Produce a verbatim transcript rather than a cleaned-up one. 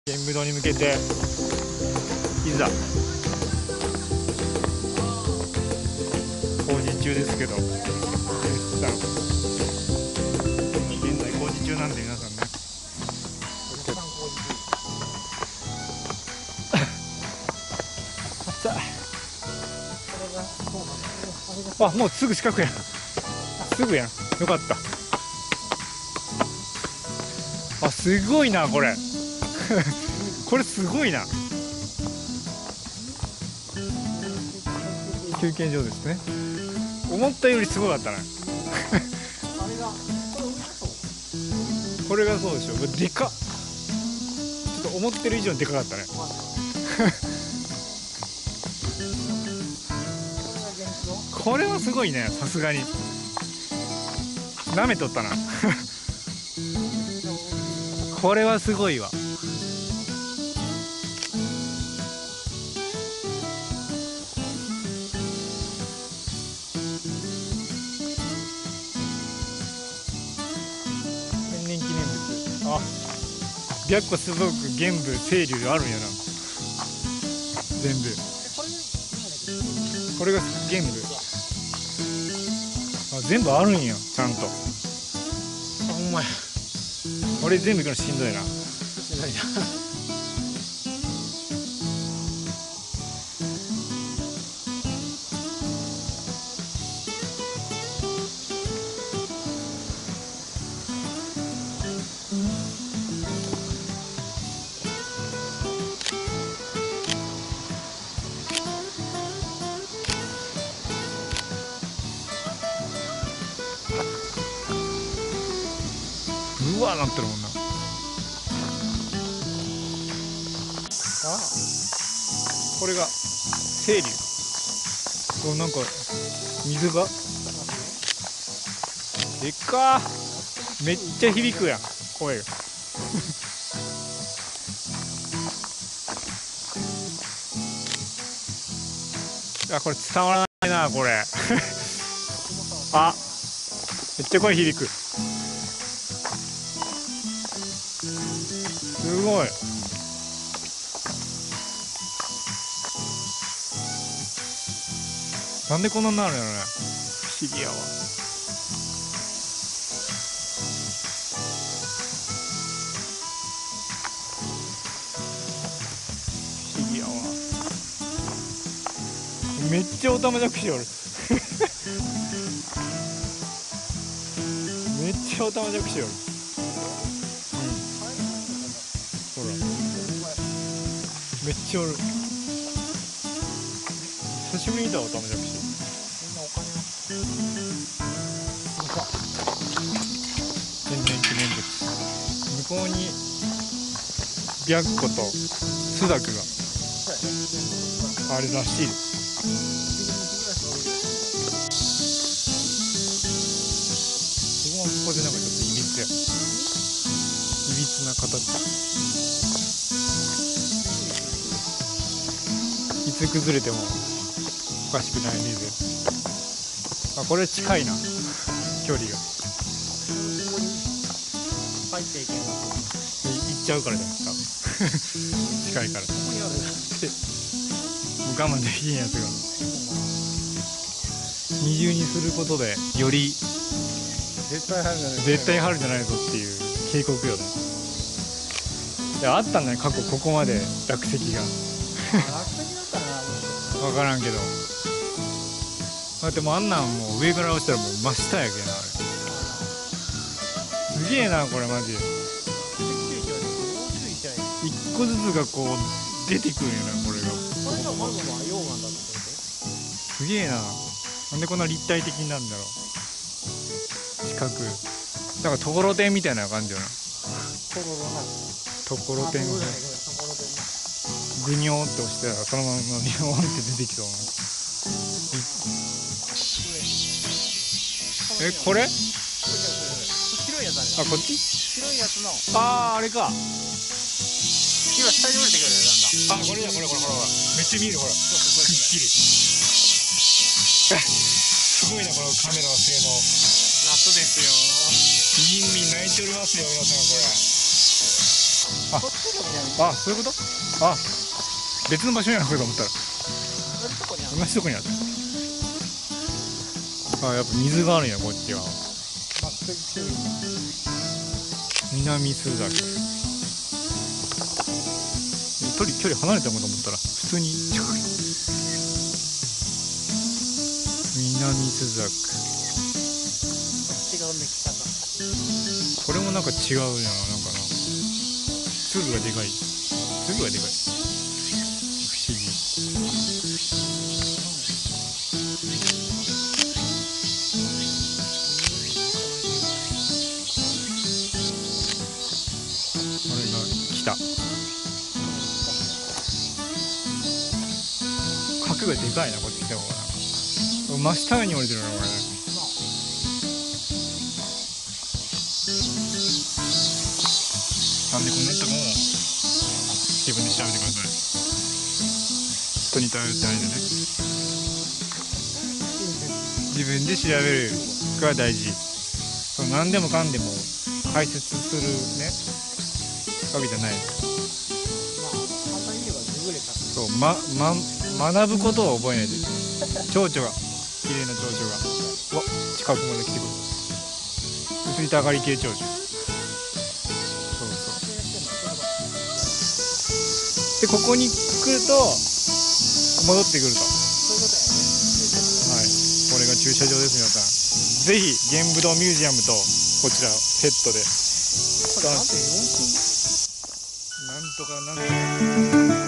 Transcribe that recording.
玄武洞に向けていざ工事中ですけど、絶賛現在工事中なんで皆さんねあ、もうすぐ近くやん、すぐやん、よかった。あ、すごいなこれこれすごいな。休憩所ですね。思ったよりすごかったなこれがそうでしょ。でかっ、ちょっと思ってる以上にでかかったねこれはすごいね、さすがになめとったなこれはすごいわ。天然記念物、あ、白虎すごく玄武清流あるんやな、全部。これが玄武、あ、全部あるんや、ちゃんと。あ、ほんまや。俺全部行くのしんどいな。しんどいなうわーなってるもんな。あ、これが清流。そう、なんか水がでっかー、めっちゃ響くやん声があ、これ伝わらないなこれあ、めっちゃ声響く、すごい。なんでこんなになるんやろね、不思議やわ。不思議やわ。めっちゃオタマジャクシおるめっちゃオタマジャクシおる。ほら、めっちゃおる。久しぶりに見たオタマジャクシ。天然記念物。向こうに白虎と朱雀があれらしいです。ここでなんかちょっといびつや、いびつな形。いつ崩れてもおかしくない水。あ、これ近いな、距離が。入っていけん、行っちゃうからじゃないですか近いから。ここにあるもう我慢できんやつが二重にすることでより絶対入るんじゃない、絶対入るんじゃないぞっていう警告よね。いや、あったんだね、過去ここまで落石が落石だったな、分からんけど。だってもうあんなんもう上から落ちたらもう真下やけな、あれ。すげえなこれマジ。一個ずつがこう出てくるんやな、これが。すげえな、なんでこんな立体的になるんだろう。四角なんかところてんみたいな感じよな。ところてん、グニョーって押したらそのままニョーンって出てきそうな。え、これ？白いやつある。あ、こっち？白いやつの。ああ、あれか。今下に降りてくるやつなんだ。あ、これだ、これこれこれ。めっちゃ見える、ほら。くっきり。すごいな、このカメラの性能。夏ですよ。みんみん泣いておりますよ、皆さん、これ。あ、こっちが南あ、そういうこと。あ、別の場所にあると思ったら同じとこにあった。あ、やっぱ水があるんや、こっちは。南須崎。距離距離離れたものと思ったら普通に近くに。南須崎。 違うね、来たか。 これもなんか違うな、なんかな。粒がでかい。粒がでかい。不思議。これが来た。角がでかいな、こっち来た方が。真下に降りてるな、これ。なんでこんなとこも自分で調べてください。人に頼ってないでね。自分で調べるが大事。そう、何でもかんでも解説するねわけじゃない。 まあ簡単に言えばググれた。 そう、ま、ま、学ぶことを覚えないで。蝶々が綺麗な蝶々がうわ近くまで来てくる。薄いたがり系蝶々。そうそう。でここに来ると戻ってくると。 そういうことやね。 はい、これが駐車場です。皆さんぜひ玄武洞ミュージアムとこちらセットでこれなんてよんきなんとかなんとか